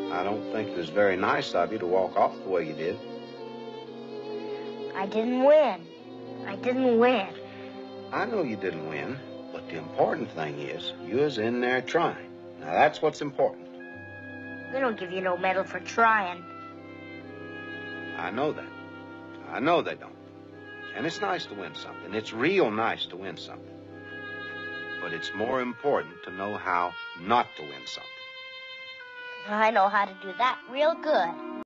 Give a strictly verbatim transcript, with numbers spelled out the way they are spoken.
I don't think it was very nice of you to walk off the way you did. I didn't win. I didn't win. I know you didn't win, but the important thing is you was in there trying. Now, that's what's important. They don't give you no medal for trying. I know that. I know they don't. And it's nice to win something. It's real nice to win something. But it's more important to know how not to win something. I know how to do that real good.